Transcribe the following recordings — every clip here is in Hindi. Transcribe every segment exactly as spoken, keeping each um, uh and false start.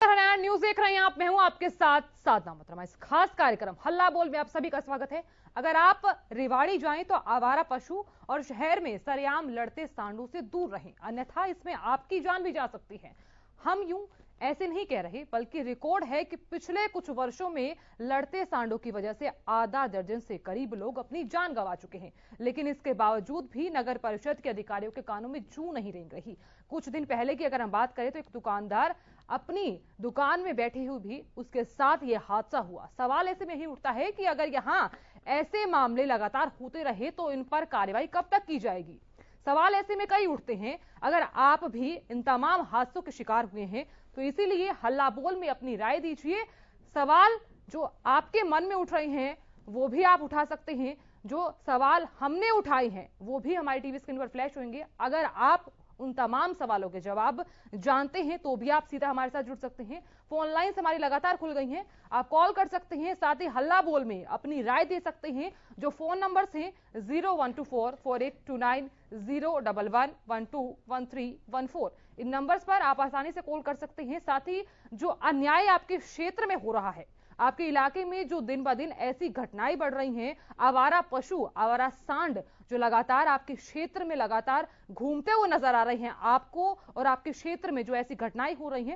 नमस्कार, हरियाणा न्यूज देख रहे हैं आप। मैं हूं आपके साथ साधना मतरमा। इस खास कार्यक्रम हल्ला बोल में आप सभी का स्वागत है। अगर आप रेवाड़ी जाएं तो आवारा पशु और शहर में सरेआम लड़ते सांडों से दूर रहें, अन्यथा इसमें आपकी जान भी जा सकती है। हम यूं ऐसे नहीं कह रहे, बल्कि रिकॉर्ड है कि पिछले कुछ वर्षों में लड़ते सांडों की वजह से आधा दर्जन से करीब लोग अपनी जान गंवा चुके हैं। लेकिन इसके बावजूद भी नगर परिषद के अधिकारियों के कानों में जू नहीं रेंग रही। कुछ दिन पहले की अगर हम बात करें तो एक दुकानदार अपनी दुकान में बैठे हुए भी उसके साथ यह हादसा हुआ। सवाल ऐसे में ही उठता है कि अगर यहां ऐसे मामले लगातार होते रहे तो इन पर कार्रवाई कब तक की जाएगी। सवाल ऐसे में कई उठते हैं। अगर आप भी इन तमाम हादसों के शिकार हुए हैं तो इसीलिए हल्ला बोल में अपनी राय दीजिए। सवाल जो आपके मन में उठ रहे हैं वो भी आप उठा सकते हैं। जो सवाल हमने उठाए हैं वो भी हमारी टीवी स्क्रीन पर फ्लैश होंगे। अगर आप उन तमाम सवालों के जवाब जानते हैं तो भी आप सीधा हमारे साथ जुड़ सकते हैं। फोन लाइन हमारी लगातार खुल गई हैं, आप कॉल कर सकते हैं, साथ ही हल्ला बोल में अपनी राय दे सकते हैं। जो फोन नंबर्स हैं zero one two four four eight two nine zero double one one two one three one four, इन नंबर्स पर आप आसानी से कॉल कर सकते हैं। साथ ही जो अन्याय आपके क्षेत्र में हो रहा है, आपके इलाके में जो दिन ब दिन ऐसी घटनाएं बढ़ रही हैं, आवारा पशु, आवारा सांड जो लगातार आपके क्षेत्र में लगातार घूमते हुए नजर आ रहे हैं आपको, और आपके क्षेत्र में जो ऐसी घटनाएं हो रही हैं,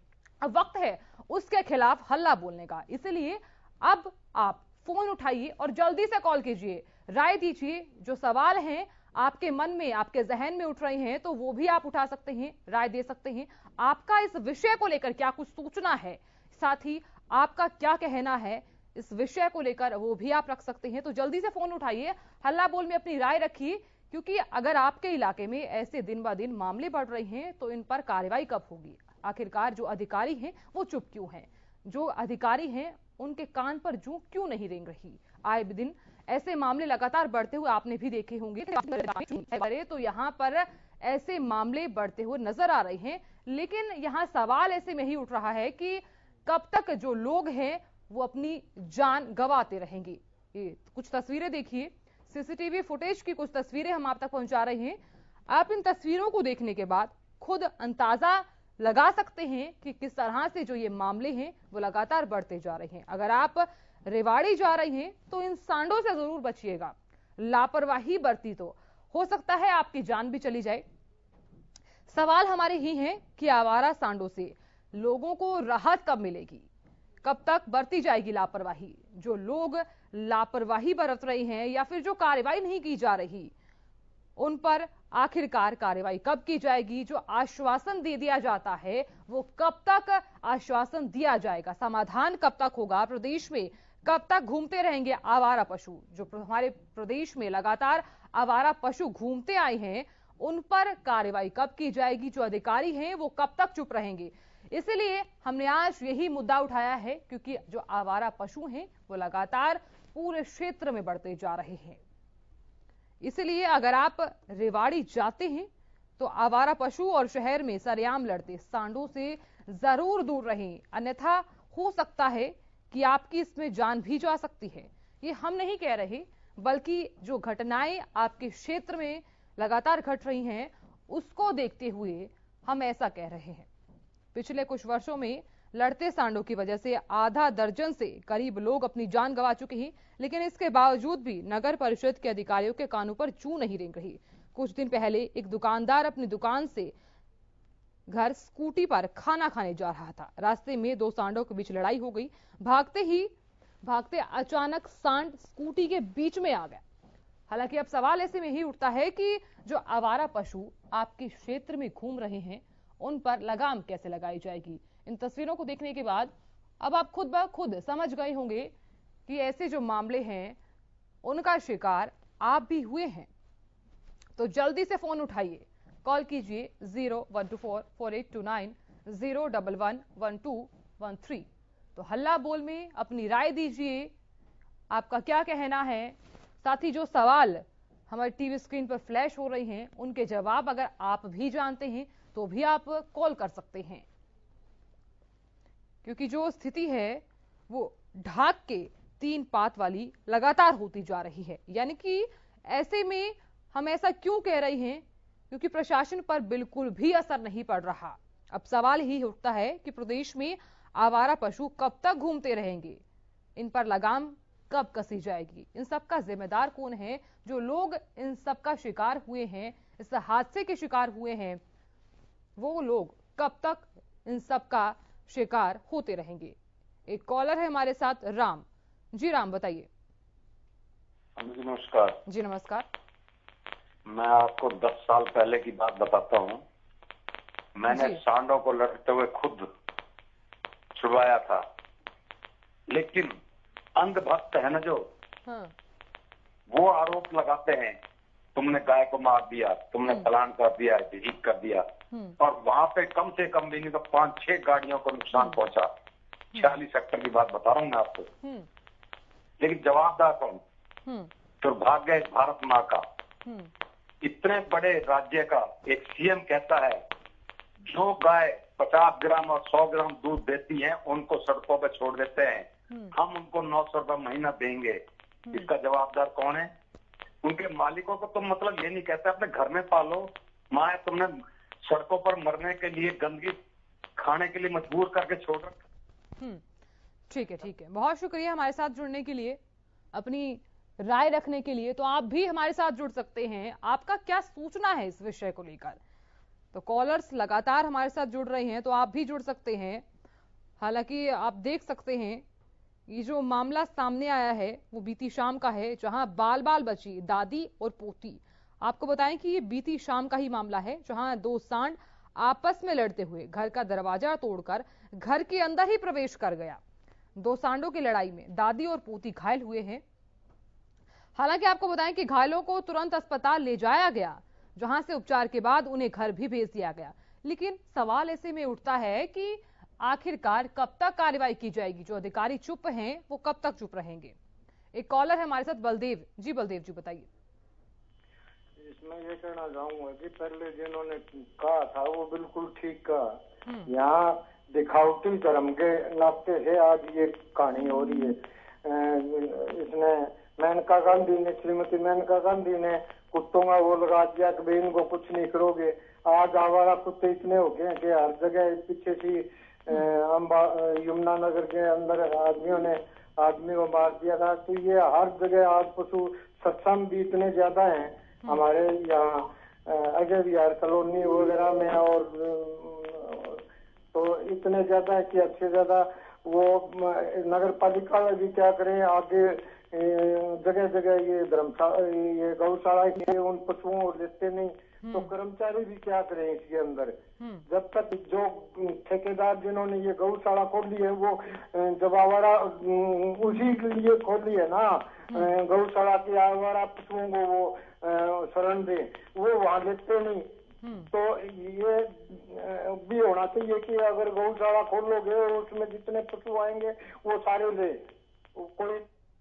अब वक्त है उसके खिलाफ हल्ला बोलने का। इसलिए अब आप फोन उठाइए और जल्दी से कॉल कीजिए, राय दीजिए। जो सवाल हैं आपके मन में, आपके जहन में उठ रहे हैं तो वो भी आप उठा सकते हैं, राय दे सकते हैं। आपका इस विषय को लेकर क्या कुछ सोचना है, साथ ही आपका क्या कहना है इस विषय को लेकर, वो भी आप रख सकते हैं। तो जल्दी से फोन उठाइए, हल्ला बोल में अपनी राय रखिए, क्योंकि अगर आपके इलाके में ऐसे दिन ब दिन मामले बढ़ रहे हैं तो इन पर कार्रवाई कब होगी। आखिरकार जो अधिकारी हैं वो चुप क्यों हैं, जो अधिकारी हैं उनके कान पर जू क्यों नहीं रेंग रही। आए दिन ऐसे मामले लगातार बढ़ते हुए आपने भी देखे होंगे, तो यहाँ पर ऐसे मामले बढ़ते हुए नजर आ रहे हैं। लेकिन यहाँ सवाल ऐसे में ही उठ रहा है कि कब तक जो लोग हैं वो अपनी जान गंवाते रहेंगे। ये कुछ तस्वीरें देखिए, सीसीटीवी फुटेज की कुछ तस्वीरें हम आप तक पहुंचा रहे हैं। आप इन तस्वीरों को देखने के बाद खुद अंदाजा लगा सकते हैं कि किस तरह से जो ये मामले हैं वो लगातार बढ़ते जा रहे हैं। अगर आप रेवाड़ी जा रहे हैं तो इन सांडों से जरूर बचिएगा। लापरवाही बरती तो हो सकता है आपकी जान भी चली जाए। सवाल हमारे ही हैं कि आवारा सांडों से लोगों को राहत कब मिलेगी, कब तक बरती जाएगी लापरवाही। जो लोग लापरवाही बरत रहे हैं या फिर जो कार्रवाई नहीं की जा रही, उन पर आखिरकार कार्रवाई कब की जाएगी। जो आश्वासन दे दिया जाता है वो कब तक आश्वासन दिया जाएगा, समाधान कब तक होगा। प्रदेश में कब तक घूमते रहेंगे आवारा पशु। जो हमारे प्रदेश में लगातार आवारा पशु घूमते आए हैं उन पर कार्रवाई कब की जाएगी। जो अधिकारी हैं वो कब तक चुप रहेंगे। इसलिए हमने आज यही मुद्दा उठाया है, क्योंकि जो आवारा पशु हैं वो लगातार पूरे क्षेत्र में बढ़ते जा रहे हैं। इसलिए अगर आप रेवाड़ी जाते हैं तो आवारा पशु और शहर में सरेआम लड़ते सांडों से जरूर दूर रहें, अन्यथा हो सकता है कि आपकी इसमें जान भी जा सकती है। ये हम नहीं कह रहे, बल्कि जो घटनाएं आपके क्षेत्र में लगातार घट रही हैं उसको देखते हुए हम ऐसा कह रहे हैं। पिछले कुछ वर्षों में लड़ते सांडों की वजह से आधा दर्जन से करीब लोग अपनी जान गंवा चुके हैं। लेकिन इसके बावजूद भी नगर परिषद के अधिकारियों के कानों पर जू नहीं रेंग रही। कुछ दिन पहले एक दुकानदार अपनी दुकान से घर स्कूटी पर खाना खाने जा रहा था। रास्ते में दो सांडों के बीच लड़ाई हो गई। भागते ही भागते अचानक सांड स्कूटी के बीच में आ गया। हालांकि अब सवाल ऐसे में ही उठता है कि जो आवारा पशु आपके क्षेत्र में घूम रहे हैं उन पर लगाम कैसे लगाई जाएगी। इन तस्वीरों को देखने के बाद अब आप खुद ब खुद समझ गए होंगे कि ऐसे जो मामले हैं उनका शिकार आप भी हुए हैं। तो जल्दी से फोन उठाइए, कॉल कीजिए zero one two four four eight two nine zero double one one two one three. तो हल्ला बोल में अपनी राय दीजिए, आपका क्या कहना है। साथ ही जो सवाल हमारी टीवी स्क्रीन पर फ्लैश हो रहे हैं उनके जवाब अगर आप भी जानते हैं तो भी आप कॉल कर सकते हैं, क्योंकि जो स्थिति है वो ढाक के तीन पात वाली लगातार होती जा रही है। यानी कि ऐसे में हम ऐसा क्यों कह रहे हैं, क्योंकि प्रशासन पर बिल्कुल भी असर नहीं पड़ रहा। अब सवाल ही उठता है कि प्रदेश में आवारा पशु कब तक घूमते रहेंगे, इन पर लगाम कब कसी जाएगी, इन सब का जिम्मेदार कौन है? जो लोग इन सब का शिकार हुए हैं, इस हादसे के शिकार हुए हैं, वो लोग कब तक इन सब का शिकार होते रहेंगे? एक कॉलर है हमारे साथ, राम जी। राम बताइए। जी नमस्कार। जी नमस्कार। मैं आपको दस साल पहले की बात बताता हूँ। मैंने सांडों को लड़ते हुए खुद छुड़वाया था, लेकिन अंधभक्त है ना जो, हाँ। वो आरोप लगाते हैं तुमने गाय को मार दिया, तुमने फलान कर दिया, ठीक कर दिया, और वहां पे कम से कम भी नहीं तो पांच छह गाड़ियों को नुकसान पहुंचा। छियालीस सेक्टर की बात बता रहा हूँ मैं आपको। लेकिन जवाबदार कौन? दुर्भाग्य इस भारत माँ का। इतने बड़े राज्य का एक सीएम कहता है जो गाय पचास ग्राम और सौ ग्राम दूध देती हैं उनको सड़कों पे छोड़ देते हैं, हम उनको नौ सौ रुपए महीना देंगे। इसका जवाबदार कौन है? उनके मालिकों को तो मतलब ये नहीं कहते अपने घर में पालो, माँ तुमने सड़कों पर मरने के लिए, गंदगी खाने के लिए मजबूर करके छोड़ रखा। ठीक है, ठीक है, बहुत शुक्रिया हमारे साथ जुड़ने के लिए, अपनी राय रखने के लिए। तो आप भी हमारे साथ जुड़ सकते हैं, आपका क्या सूचना है इस विषय को लेकर? तो कॉलर्स लगातार हमारे साथ जुड़ रहे हैं, तो आप भी जुड़ सकते हैं। हालांकि आप देख सकते हैं ये जो मामला सामने आया है वो बीती शाम का है, जहां बाल बाल बची दादी और पोती। आपको बताएं कि ये बीती शाम का ही मामला है, जहां दो सांड आपस में लड़ते हुए घर का दरवाजा तोड़कर घर के अंदर ही प्रवेश कर गया। दो सांडों की लड़ाई में दादी और पोती घायल हुए हैं। हालांकि आपको बताएं कि घायलों को तुरंत अस्पताल ले जाया गया, जहां से उपचार के बाद उन्हें घर भी भेज दिया गया। लेकिन सवाल ऐसे में उठता है कि आखिरकार कब तक कार्रवाई की जाएगी? जो अधिकारी चुप हैं वो कब तक चुप रहेंगे? एक कॉलर है हमारे साथ, बलदेव जी। बलदेव जी बताइए। इसमें ये कहना चाहूंगा कि पहले जिन्होंने कहा था वो बिल्कुल ठीक कहा। यहाँ दिखावटी धर्म के नाते से आज ये कहानी हो रही है। इसने मेनका गांधी ने, श्रीमती मेनका गांधी ने कुत्तों का वो लगा दिया कि भाई इनको कुछ नहीं करोगे। आज आवारा कुत्ते इतने हो गए कि हर जगह पीछे सी यमुना नगर के अंदर आदमियों ने आदमी को मार दिया था। तो ये हर जगह आज पशु सत्संग भी इतने ज्यादा हैं हमारे यहाँ अजय विहार कॉलोनी वगैरह में, और तो इतने ज्यादा है कि अच्छे ज्यादा वो नगर पालिका भी क्या करे, आगे जगह जगह ये धर्मशाला, ये गौशाला के उन पशुओं को लेते नहीं, तो कर्मचारी भी क्या करें इसके अंदर। जब तक जो ठेकेदार जिन्होंने ये गौशाला खोली है वो जब आवारा उसी के लिए खोली है ना, गौशाला की आवारा पशुओं को वो शरण दे, वो वहां लेते नहीं। तो ये भी होना चाहिए कि अगर गौशाला खोलोगे और उसमें जितने पशु आएंगे वो सारे ले कोई।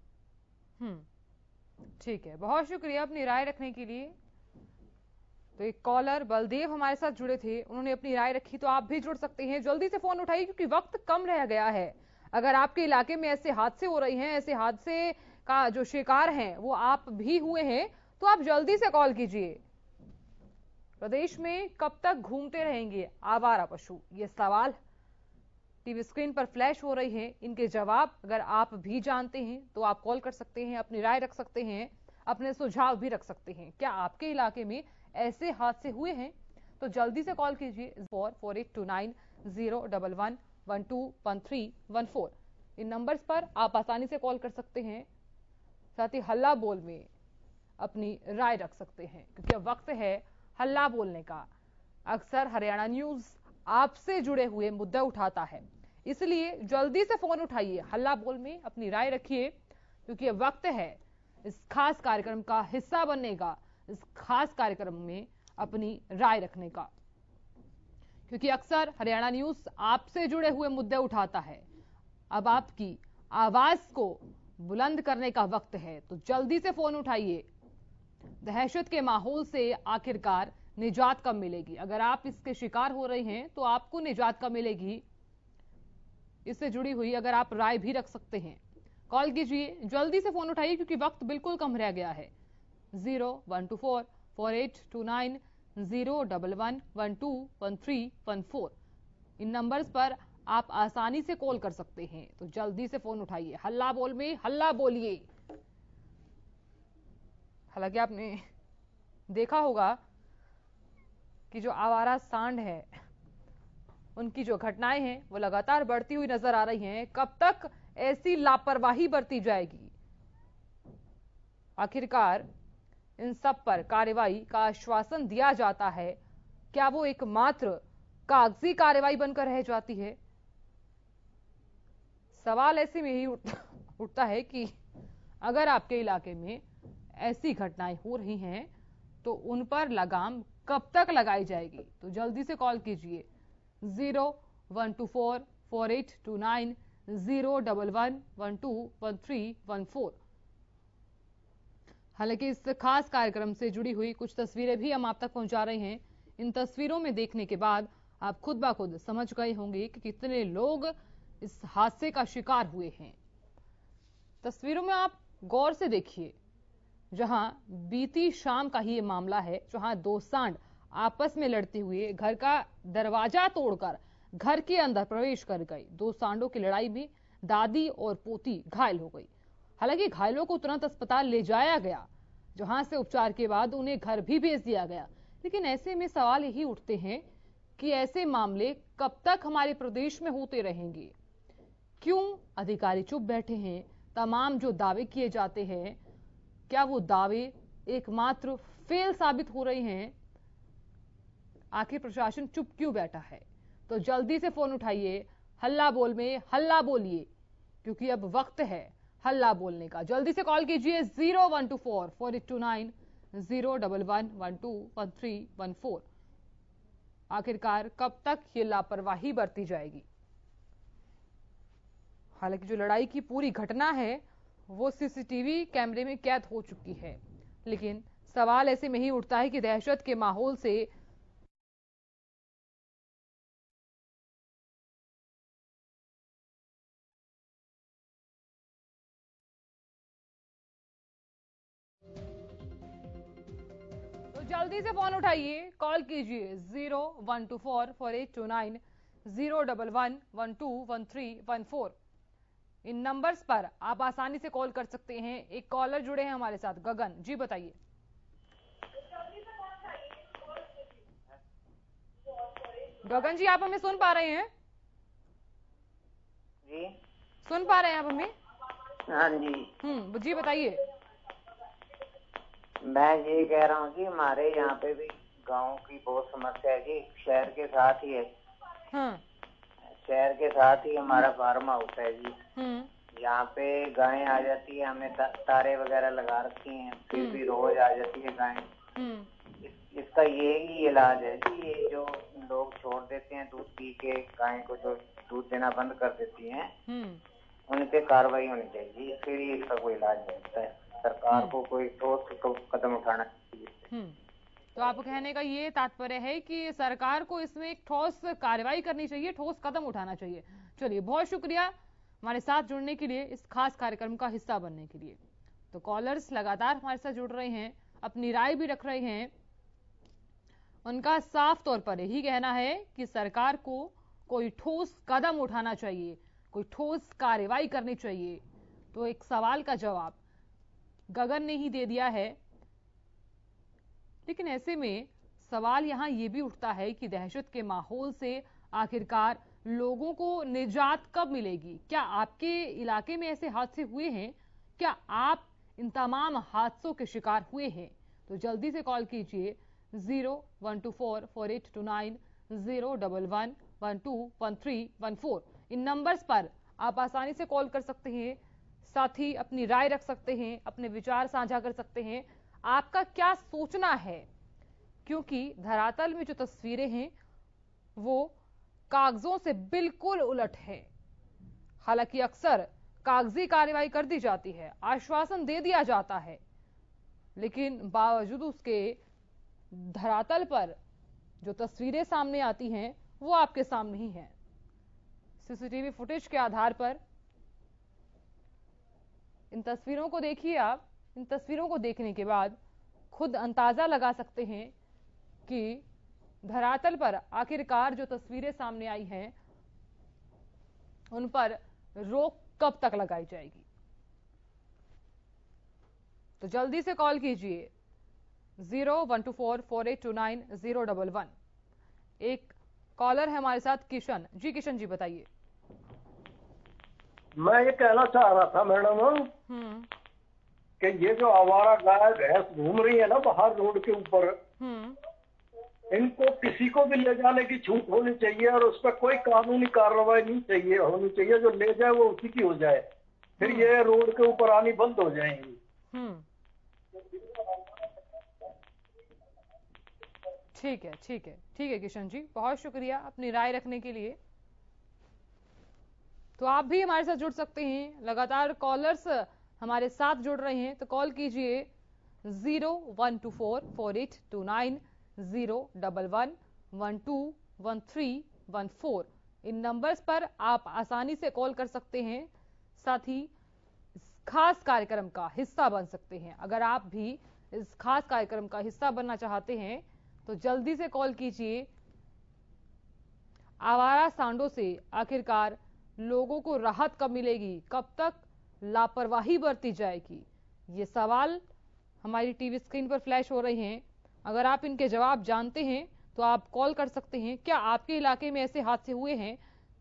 ठीक है, बहुत शुक्रिया अपनी राय रखने के लिए। तो एक कॉलर बलदेव हमारे साथ जुड़े थे, उन्होंने अपनी राय रखी। तो आप भी जुड़ सकते हैं, जल्दी से फोन उठाइए क्योंकि वक्त कम रह गया है। अगर आपके इलाके में ऐसे हादसे हो रहे हैं, ऐसे हादसे का जो शिकार हैं वो आप भी हुए हैं, तो आप जल्दी से कॉल कीजिए। प्रदेश में कब तक घूमते रहेंगे आवारा पशु, ये सवाल टीवी स्क्रीन पर फ्लैश हो रही है। इनके जवाब अगर आप भी जानते हैं तो आप कॉल कर सकते हैं, अपनी राय रख सकते हैं, अपने सुझाव भी रख सकते हैं। क्या आपके इलाके में ऐसे हादसे हुए हैं? तो जल्दी से कॉल कीजिए four four eight two nine zero one one one two one three one four. इन नंबर्स पर आप आसानी से कॉल कर सकते हैं, साथ ही हल्ला बोल में अपनी राय रख सकते हैं, क्योंकि अब वक्त है हल्ला बोलने का। अक्सर हरियाणा न्यूज आपसे जुड़े हुए मुद्दे उठाता है, इसलिए जल्दी से फोन उठाइए, हल्ला बोल में अपनी राय रखिए, क्योंकि अब वक्त है इस खास कार्यक्रम का हिस्सा बनने का, इस खास कार्यक्रम में अपनी राय रखने का, क्योंकि अक्सर हरियाणा न्यूज आपसे जुड़े हुए मुद्दे उठाता है। अब आपकी आवाज को बुलंद करने का वक्त है, तो जल्दी से फोन उठाइए। दहशत के माहौल से आखिरकार निजात कब मिलेगी? अगर आप इसके शिकार हो रहे हैं तो आपको निजात कब मिलेगी? इससे जुड़ी हुई अगर आप राय भी रख सकते हैं, कॉल कीजिए, जल्दी से फोन उठाइए, क्योंकि वक्त बिल्कुल कम रह गया है। Zero one two four four eight two nine zero double one one two one three one four इन नंबर्स पर आप आसानी से कॉल कर सकते हैं, तो जल्दी से फोन उठाइए। हल्ला बोल में हल्ला बोलिए। हालांकि आपने देखा होगा कि जो आवारा सांड है उनकी जो घटनाएं हैं वो लगातार बढ़ती हुई नजर आ रही हैं। कब तक ऐसी लापरवाही बरती जाएगी? आखिरकार इन सब पर कार्रवाई का आश्वासन दिया जाता है, क्या वो एकमात्र कागजी कार्रवाई बनकर रह जाती है? सवाल ऐसे में ही उठता है कि अगर आपके इलाके में ऐसी घटनाएं हो रही हैं तो उन पर लगाम कब तक लगाई जाएगी? तो जल्दी से कॉल कीजिए zero one two four four eight two nine zero double one one two one three one four. हालांकि इस खास कार्यक्रम से जुड़ी हुई कुछ तस्वीरें भी हम आप तक पहुंचा रहे हैं। इन तस्वीरों में देखने के बाद आप खुद ब खुद समझ गए होंगे कि कितने लोग इस हादसे का शिकार हुए हैं। तस्वीरों में आप गौर से देखिए, जहां बीती शाम का ही ये मामला है, जहां दो सांड आपस में लड़ते हुए घर का दरवाजा तोड़कर घर के अंदर प्रवेश कर गए। दो सांडों की लड़ाई में दादी और पोती घायल हो गई। हालांकि घायलों को तुरंत अस्पताल ले जाया गया, जहां से उपचार के बाद उन्हें घर भी भेज दिया गया। लेकिन ऐसे में सवाल यही उठते हैं कि ऐसे मामले कब तक हमारे प्रदेश में होते रहेंगे? क्यों अधिकारी चुप बैठे हैं? तमाम जो दावे किए जाते हैं, क्या वो दावे एकमात्र फेल साबित हो रहे हैं? आखिर प्रशासन चुप क्यों बैठा है? तो जल्दी से फोन उठाइए, हल्ला बोल में हल्ला बोलिए, क्योंकि अब वक्त है हल्ला बोलने का। जल्दी से कॉल कीजिए zero one two four four eight two nine zero double one one two one three one four. आखिरकार कब तक ये लापरवाही बरती जाएगी? हालांकि जो लड़ाई की पूरी घटना है वो सीसीटीवी कैमरे में कैद हो चुकी है, लेकिन सवाल ऐसे में ही उठता है कि दहशत के माहौल से तो जल्दी से फोन उठाइए, कॉल कीजिए zero one two four four eight two nine zero double one one two one three one four. इन नंबर्स पर आप आसानी से कॉल कर सकते हैं। एक कॉलर जुड़े हैं हमारे साथ, गगन जी, बताइए। गगन जी, आप हमें सुन पा रहे हैं? जी सुन पा रहे हैं आप हमें? हाँ जी। हम्म जी बताइए। मैं ये कह रहा हूँ कि हमारे यहाँ पे भी गांव की बहुत समस्या है जी। शहर के साथ ही है। हाँ। शहर के साथ ही हमारा फार्म हाउस है जी। हम्म यहाँ पे गायें आ जाती है, हमने ता, तारे वगैरह लगा रखी हैं, फिर भी रोज आ जाती है गायें। इस, इसका यही इलाज है कि ये जो लोग छोड़ देते हैं दूध पी के, गाय को जो दूध देना बंद कर देती हैं, उन पे कार्रवाई होनी चाहिए। फिर ही इसका कोई इलाज होता है। सरकार को कोई ठोस कदम उठाना चाहिए। तो आप कहने का ये तात्पर्य है कि सरकार को इसमें एक ठोस कार्रवाई करनी चाहिए, ठोस कदम उठाना चाहिए। चलिए, बहुत शुक्रिया हमारे साथ जुड़ने के लिए, इस खास कार्यक्रम का हिस्सा बनने के लिए। तो कॉलर्स लगातार हमारे साथ जुड़ रहे हैं, अपनी राय भी रख रहे हैं। उनका साफ तौर पर यही कहना है कि सरकार को कोई ठोस कदम उठाना चाहिए, कोई ठोस कार्रवाई करनी चाहिए। तो एक सवाल का जवाब गगन ने ही दे दिया है। लेकिन ऐसे में सवाल यहां यह भी उठता है कि दहशत के माहौल से आखिरकार लोगों को निजात कब मिलेगी? क्या आपके इलाके में ऐसे हादसे हुए हैं? क्या आप इन तमाम हादसों के शिकार हुए हैं? तो जल्दी से कॉल कीजिए zero one two four four eight two nine zero double one one two one three one four. इन नंबर्स पर आप आसानी से कॉल कर सकते हैं, साथ ही अपनी राय रख सकते हैं, अपने विचार साझा कर सकते हैं। आपका क्या सोचना है? क्योंकि धरातल में जो तस्वीरें हैं वो कागजों से बिल्कुल उलट है। हालांकि अक्सर कागजी कार्रवाई कर दी जाती है, आश्वासन दे दिया जाता है, लेकिन बावजूद उसके धरातल पर जो तस्वीरें सामने आती हैं वो आपके सामने ही हैं। सीसीटीवी फुटेज के आधार पर इन तस्वीरों को देखिए आप। इन तस्वीरों को देखने के बाद खुद अंदाजा लगा सकते हैं कि धरातल पर आखिरकार जो तस्वीरें सामने आई हैं उन पर रोक कब तक लगाई जाएगी? तो जल्दी से कॉल कीजिए zero one two four four eight two nine zero double one. एक कॉलर है हमारे साथ, किशन जी। किशन जी बताइए। मैं ये कहना चाह रहा था मैडम हम्म कि ये जो आवारा गाय भैंस घूम रही है ना बाहर रोड के ऊपर, इनको किसी को भी ले जाने की छूट होनी चाहिए और उस पर कोई कानूनी कार्रवाई नहीं चाहिए होनी चाहिए। जो ले जाए वो उसी की हो जाए, फिर ये रोड के ऊपर आनी बंद हो जाएंगी। ठीक है ठीक है ठीक है किशन जी, बहुत शुक्रिया अपनी राय रखने के लिए। तो आप भी हमारे साथ जुड़ सकते हैं, लगातार कॉलर्स हमारे साथ जुड़ रहे हैं, तो कॉल कीजिए zero one two four four eight two nine zero double one one two one three one four. इन नंबर्स पर आप आसानी से कॉल कर सकते हैं, साथ ही इस खास कार्यक्रम का हिस्सा बन सकते हैं। अगर आप भी इस खास कार्यक्रम का हिस्सा बनना चाहते हैं तो जल्दी से कॉल कीजिए। आवारा सांडों से आखिरकार लोगों को राहत कब मिलेगी, कब तक लापरवाही बरती जाएगी, ये सवाल हमारी टीवी स्क्रीन पर फ्लैश हो रहे हैं। अगर आप इनके जवाब जानते हैं तो आप कॉल कर सकते हैं। क्या आपके इलाके में ऐसे हादसे हुए हैं?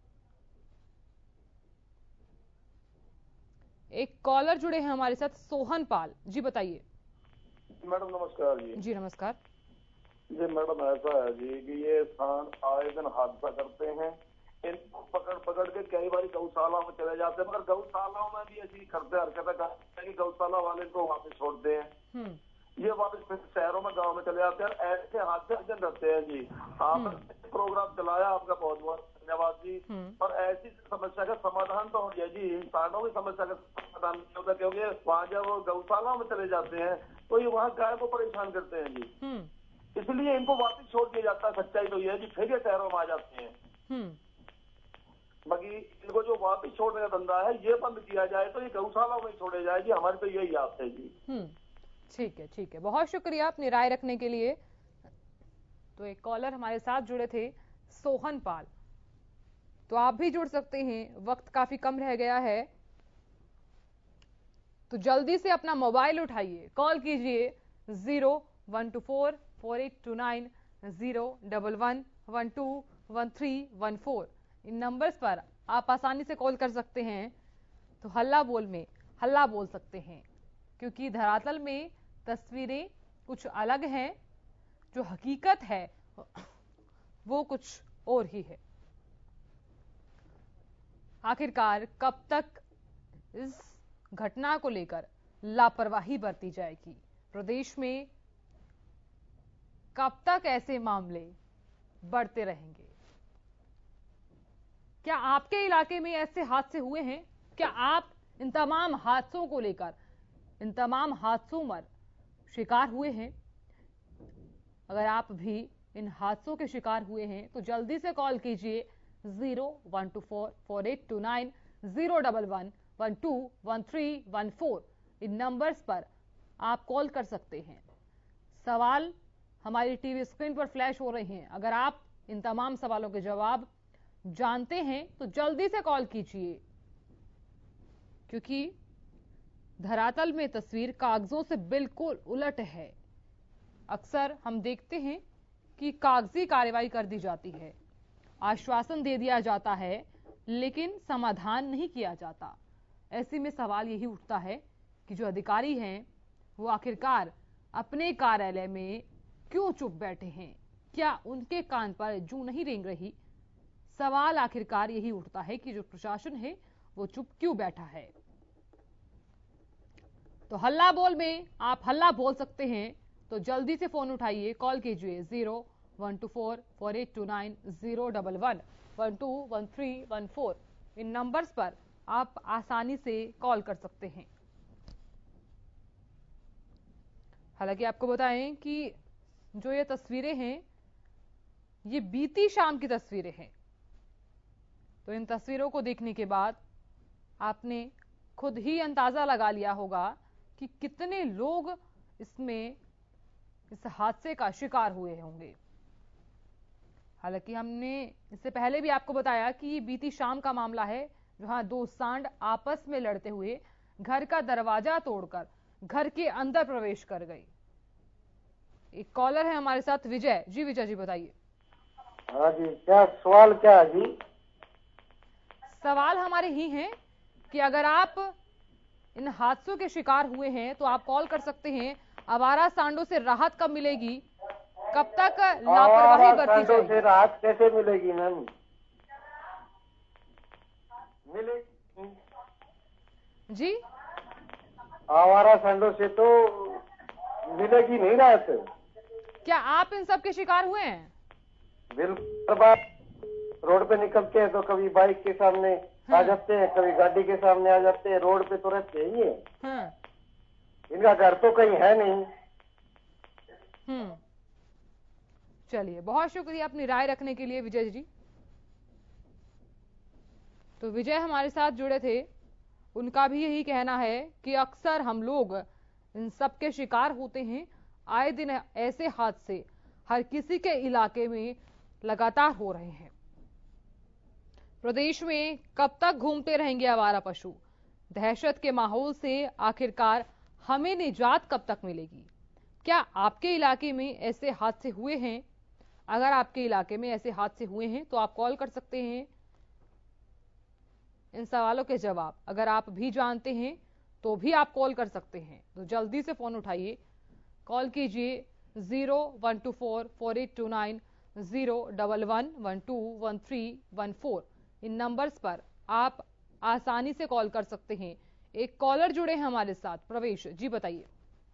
एक कॉलर जुड़े हैं हमारे साथ, सोहन पाल जी बताइए। मैडम नमस्कार जी। जी नमस्कार जी मैडम, ऐसा है जी कि ये सांड आए दिन हादसा करते हैं, इनको पकड़ पकड़ के कई बार गौशाला में चले जाते हैं, मगर गौशालाओं में भी ऐसी करते हरकतें करते हैं कि गौशाला वाले को वापस छोड़ते हैं, ये वापस फिर शहरों में गांव में चले जाते हैं। ऐसे हादसे दिन रहते हैं जी। आपने प्रोग्राम चलाया, आपका बहुत बहुत धन्यवाद जी। और ऐसी समस्या का समाधान तो हो गया जी, इंसानों की समस्या का समाधान नहीं होता, क्योंकि वहाँ जब गौशाला में चले जाते हैं तो ये वहाँ गाय को परेशान करते हैं जी, इसलिए इनको वापस छोड़ दिया जाता है। सच्चाई तो ये है जी, फिर ये शहरों में आ जाते हैं। बाकी इनको जो वापस छोड़ने का धंधा है ये बंद किया जाए तो ये गौशाला में छोड़े जाए जी, हमारी तो यही आस है जी। ठीक है ठीक है, बहुत शुक्रिया अपनी राय रखने के लिए। तो एक कॉलर हमारे साथ जुड़े थे, सोहन पाल। तो आप भी जुड़ सकते हैं, वक्त काफी कम रह गया है, तो जल्दी से अपना मोबाइल उठाइए, कॉल कीजिए zero one two four four eight two nine zero double one one two one three one four. इन नंबर्स पर आप आसानी से कॉल कर सकते हैं। तो हल्ला बोल में हल्ला बोल सकते हैं, क्योंकि धरातल में तस्वीरें कुछ अलग हैं, जो हकीकत है वो कुछ और ही है। आखिरकार कब तक इस घटना को लेकर लापरवाही बरती जाएगी? प्रदेश में कब तक ऐसे मामले बढ़ते रहेंगे? क्या आपके इलाके में ऐसे हादसे हुए हैं? क्या आप इन तमाम हादसों को लेकर, इन तमाम हादसों में शिकार हुए हैं? अगर आप भी इन हादसों के शिकार हुए हैं तो जल्दी से कॉल कीजिए zero one two four four eight two nine zero double one one two one three one four. इन नंबर्स पर आप कॉल कर सकते हैं। सवाल हमारी टीवी स्क्रीन पर फ्लैश हो रहे हैं। अगर आप इन तमाम सवालों के जवाब जानते हैं तो जल्दी से कॉल कीजिए, क्योंकि धरातल में तस्वीर कागजों से बिल्कुल उलट है। अक्सर हम देखते हैं कि कागजी कार्रवाई कर दी जाती है, आश्वासन दे दिया जाता है, लेकिन समाधान नहीं किया जाता। ऐसे में सवाल यही उठता है कि जो अधिकारी हैं वो आखिरकार अपने कार्यालय में क्यों चुप बैठे हैं? क्या उनके कान पर जूं नहीं रेंग रही? सवाल आखिरकार यही उठता है कि जो प्रशासन है वो चुप क्यों बैठा है? तो हल्ला बोल में आप हल्ला बोल सकते हैं, तो जल्दी से फोन उठाइए, कॉल कीजिए zero one two four four eight two nine zero double one one two one three one four. इन नंबर्स पर आप आसानी से कॉल कर सकते हैं। हालांकि आपको बताएं कि जो ये तस्वीरें हैं ये बीती शाम की तस्वीरें हैं, तो इन तस्वीरों को देखने के बाद आपने खुद ही अंदाजा लगा लिया होगा कि कितने लोग इसमें इस हादसे का शिकार हुए होंगे। हालांकि हमने इससे पहले भी आपको बताया कि ये बीती शाम का मामला है, जहां दो सांड आपस में लड़ते हुए घर का दरवाजा तोड़कर घर के अंदर प्रवेश कर गई। एक कॉलर है हमारे साथ, विजय जी। विजय जी बताइए। हाँ जी, क्या सवाल क्या है जी? सवाल हमारे ही हैं कि अगर आप इन हादसों के शिकार हुए हैं तो आप कॉल कर सकते हैं। आवारा सांडों से राहत कब मिलेगी, कब तक लापरवाही बरती जाएगी? से राहत कैसे मिलेगी मैम? मिलेगी जी, आवारा सांडों से तो मिलेगी नहीं राहत। क्या आप इन सब के शिकार हुए हैं? बिल्कुल, रोड पे निकलते हैं तो कभी बाइक के सामने आ जाते हैं, कभी गाड़ी के सामने आ जाते हैं। रोड पे तो रहते ही है। हाँ। इनका घर तो कहीं है नहीं। हम्म चलिए, बहुत शुक्रिया अपनी राय रखने के लिए विजय जी। तो विजय हमारे साथ जुड़े थे, उनका भी यही कहना है कि अक्सर हम लोग इन सब के शिकार होते हैं। आए दिन ऐसे हादसे हर किसी के इलाके में लगातार हो रहे हैं। प्रदेश में कब तक घूमते रहेंगे आवारा पशु? दहशत के माहौल से आखिरकार हमें निजात कब तक मिलेगी? क्या आपके इलाके में ऐसे हादसे हुए हैं? अगर आपके इलाके में ऐसे हादसे हुए हैं तो आप कॉल कर सकते हैं। इन सवालों के जवाब अगर आप भी जानते हैं तो भी आप कॉल कर सकते हैं। तो जल्दी से फोन उठाइए, कॉल कीजिए zero one two four four eight two nine zero double one one two one three one four. इन नंबर्स पर आप आसानी से कॉल कर सकते हैं। एक कॉलर जुड़े हैं हमारे साथ, प्रवेश जी बताइए।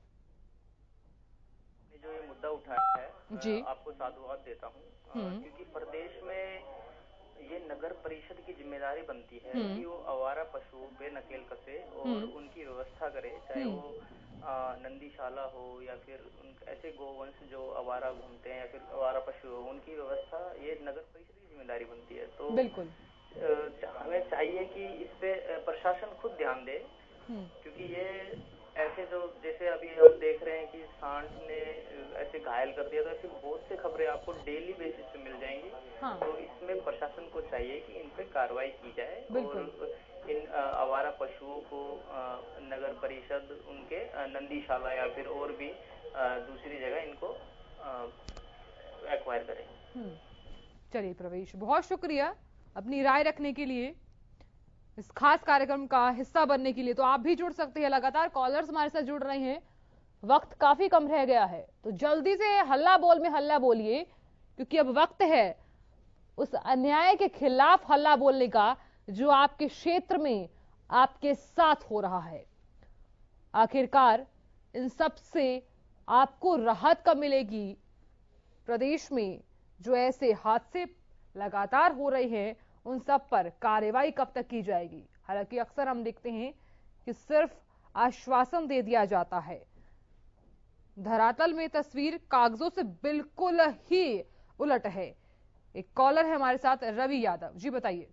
जो ये मुद्दा उठाया है जी, आपको साधुवाद देता हूँ, क्योंकि प्रदेश में ये नगर परिषद की जिम्मेदारी बनती है कि वो आवारा पशुओं पे नकेल कसे और उनकी व्यवस्था करे, चाहे वो नंदीशाला हो या फिर उन ऐसे गोवंश जो आवारा घूमते हैं या फिर आवारा पशु हो, उनकी व्यवस्था ये नगर परिषद की जिम्मेदारी बनती है। तो बिल्कुल हमें चाहिए कि इस पे प्रशासन खुद ध्यान दे, क्योंकि ये ऐसे जो जैसे अभी हम देख रहे हैं कि सांड ने ऐसे घायल कर दिया, तो ऐसी बहुत से खबरें आपको डेली बेसिस पे मिल जाएंगी। हाँ। तो इसमें प्रशासन को चाहिए कि इन पे कार्रवाई की जाए और इन आवारा पशुओं को नगर परिषद उनके नंदीशाला या फिर और भी दूसरी जगह इनको एक्वायर करे। चलिए प्रवेश, बहुत शुक्रिया अपनी राय रखने के लिए, इस खास कार्यक्रम का हिस्सा बनने के लिए। तो आप भी जुड़ सकते हैं, लगातार कॉलर्स हमारे साथ जुड़ रहे हैं। वक्त काफी कम रह गया है तो जल्दी से हल्ला बोल में हल्ला बोलिए, क्योंकि अब वक्त है उस अन्याय के खिलाफ हल्ला बोलने का जो आपके क्षेत्र में आपके साथ हो रहा है। आखिरकार इन सब से आपको राहत कब मिलेगी? प्रदेश में जो ऐसे हादसे लगातार हो रहे हैं उन सब पर कार्रवाई कब तक की जाएगी? हालांकि अक्सर हम देखते हैं कि सिर्फ आश्वासन दे दिया जाता है, धरातल में तस्वीर कागजों से बिल्कुल ही उलट है। एक कॉलर है हमारे साथ, रवि यादव जी बताइए।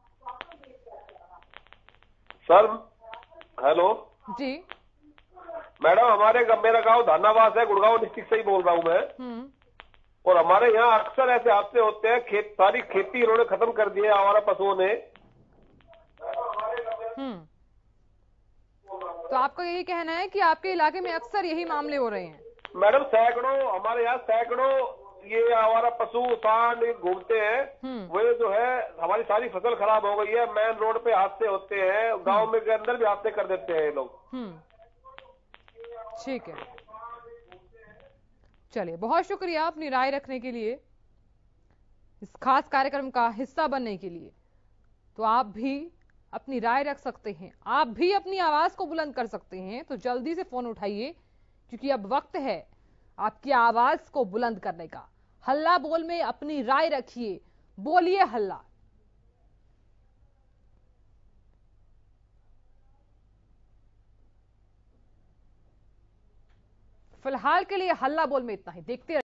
सर हेलो जी मैडम, हमारे मेरा गांव धानावास है, गुड़गांव डिस्ट्रिक्ट से ही बोल रहा हूं मैं। और हमारे यहाँ अक्सर ऐसे हादसे होते हैं, खेत सारी खेती इन्होंने खत्म कर दी है आवारा पशुओं ने। हम्म तो आपका यही कहना है कि आपके इलाके में अक्सर यही मामले हो रहे हैं? मैडम सैकड़ों, हमारे यहाँ सैकड़ों ये आवारा पशु सांड घूमते हैं। वे जो है हमारी सारी फसल खराब हो गई है। मेन रोड पे हादसे होते हैं, गांव में के अंदर भी हादसे कर देते हैं ये लोग। ठीक है, चलिए बहुत शुक्रिया अपनी राय रखने के लिए, इस खास कार्यक्रम का हिस्सा बनने के लिए। तो आप भी अपनी राय रख सकते हैं, आप भी अपनी आवाज को बुलंद कर सकते हैं। तो जल्दी से फोन उठाइए, क्योंकि अब वक्त है आपकी आवाज को बुलंद करने का। हल्ला बोल में अपनी राय रखिए, बोलिए हल्ला। फिलहाल के लिए हल्ला बोल में इतना ही, देखते